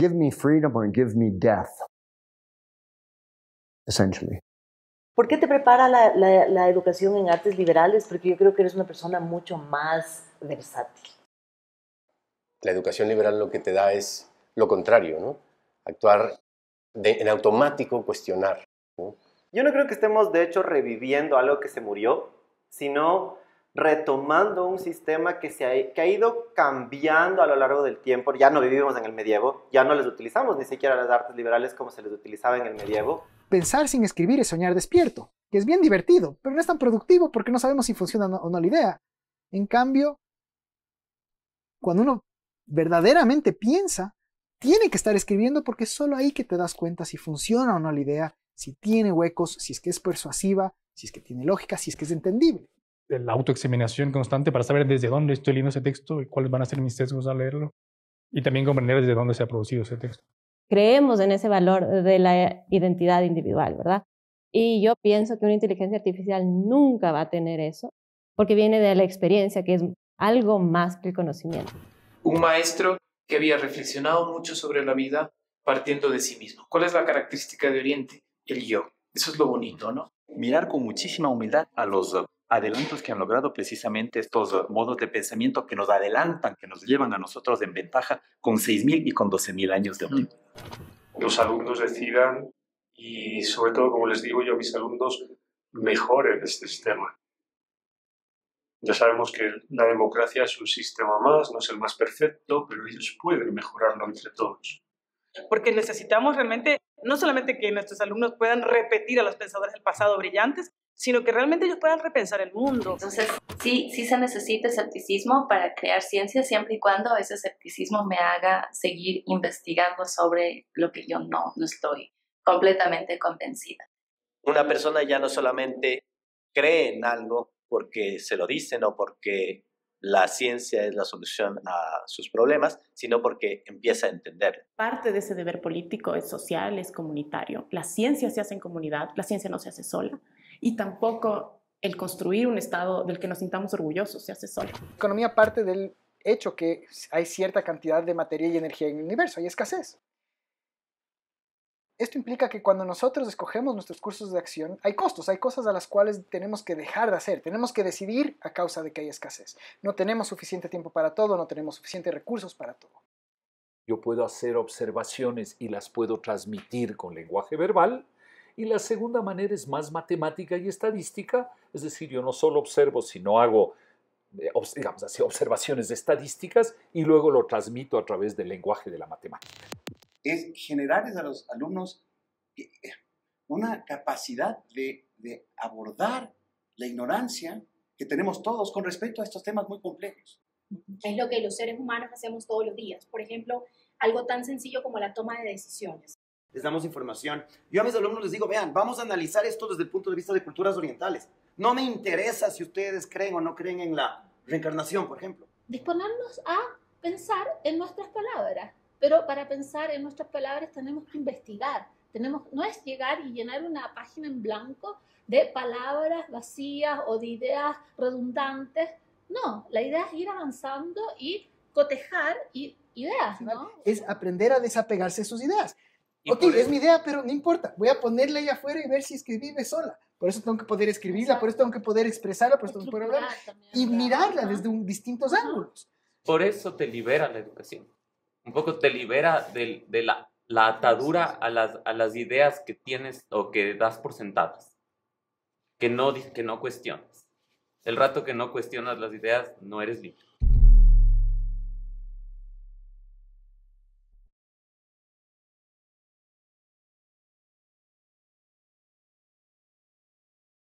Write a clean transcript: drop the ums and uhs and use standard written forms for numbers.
give me freedom or give me death, essentially. ¿Por qué te prepara la educación en artes liberales? Porque yo creo que eres una persona mucho más versátil. La educación liberal lo que te da es lo contrario, ¿no? Actuar en automático, cuestionar, ¿no? Yo no creo que estemos, de hecho, reviviendo algo que se murió, sino retomando un sistema que ha ido cambiando a lo largo del tiempo. Ya no vivimos en el medievo, ya no les utilizamos ni siquiera las artes liberales como se les utilizaba en el medievo. Pensar sin escribir es soñar despierto, que es bien divertido, pero no es tan productivo porque no sabemos si funciona o no la idea. En cambio, cuando uno verdaderamente piensa, tiene que estar escribiendo porque es solo ahí que te das cuenta si funciona o no la idea, si tiene huecos, si es que es persuasiva, si es que tiene lógica, si es que es entendible. La autoexaminación constante para saber desde dónde estoy leyendo ese texto y cuáles van a ser mis sesgos al leerlo. Y también comprender desde dónde se ha producido ese texto. Creemos en ese valor de la identidad individual, ¿verdad? Y yo pienso que una inteligencia artificial nunca va a tener eso, porque viene de la experiencia, que es algo más que el conocimiento. Un maestro que había reflexionado mucho sobre la vida partiendo de sí mismo. ¿Cuál es la característica de Oriente? El yo. Eso es lo bonito, ¿no? Mirar con muchísima humildad a los adelantos que han logrado precisamente estos modos de pensamiento que nos adelantan, que nos llevan a nosotros en ventaja con 6.000 y con 12.000 años de antigüedad. Los alumnos decidan y, sobre todo, como les digo yo a mis alumnos, mejoren este sistema. Ya sabemos que la democracia es un sistema más, no es el más perfecto, pero ellos pueden mejorarlo entre todos. Porque necesitamos realmente, no solamente que nuestros alumnos puedan repetir a los pensadores del pasado brillantes, sino que realmente ellos puedan repensar el mundo. Entonces, sí se necesita escepticismo para crear ciencia, siempre y cuando ese escepticismo me haga seguir investigando sobre lo que yo no estoy completamente convencida. Una persona ya no solamente cree en algo porque se lo dicen o porque la ciencia es la solución a sus problemas, sino porque empieza a entenderlo. Parte de ese deber político es social, es comunitario. La ciencia se hace en comunidad, la ciencia no se hace sola. Y tampoco el construir un estado del que nos sintamos orgullosos se hace solo. La economía parte del hecho que hay cierta cantidad de materia y energía en el universo, hay escasez. Esto implica que cuando nosotros escogemos nuestros cursos de acción, hay costos, hay cosas a las cuales tenemos que dejar de hacer, tenemos que decidir a causa de que hay escasez. No tenemos suficiente tiempo para todo, no tenemos suficientes recursos para todo. Yo puedo hacer observaciones y las puedo transmitir con lenguaje verbal. Y la segunda manera es más matemática y estadística, es decir, yo no solo observo, sino hago, digamos así, observaciones estadísticas y luego lo transmito a través del lenguaje de la matemática. Es generarles a los alumnos una capacidad de abordar la ignorancia que tenemos todos con respecto a estos temas muy complejos. Es lo que los seres humanos hacemos todos los días. Por ejemplo, algo tan sencillo como la toma de decisiones. Les damos información. Yo a mis alumnos les digo, vean, vamos a analizar esto desde el punto de vista de culturas orientales. No me interesa si ustedes creen o no creen en la reencarnación, por ejemplo. Disponernos a pensar en nuestras palabras. Pero para pensar en nuestras palabras tenemos que investigar. No es llegar y llenar una página en blanco de palabras vacías o de ideas redundantes. No, la idea es ir avanzando y cotejar ideas, ¿no? Es aprender a desapegarse de sus ideas. Ok, es mi idea, pero no importa. Voy a ponerla ahí afuera y ver si es que vive sola. Por eso tengo que poder escribirla, por eso tengo que poder expresarla, por eso tengo que poder hablarla. Y mirarla desde distintos ángulos. Por eso te libera la educación. Un poco te libera de la atadura a las ideas que tienes o que das por sentadas. Que no cuestionas. El rato que no cuestionas las ideas, no eres libre.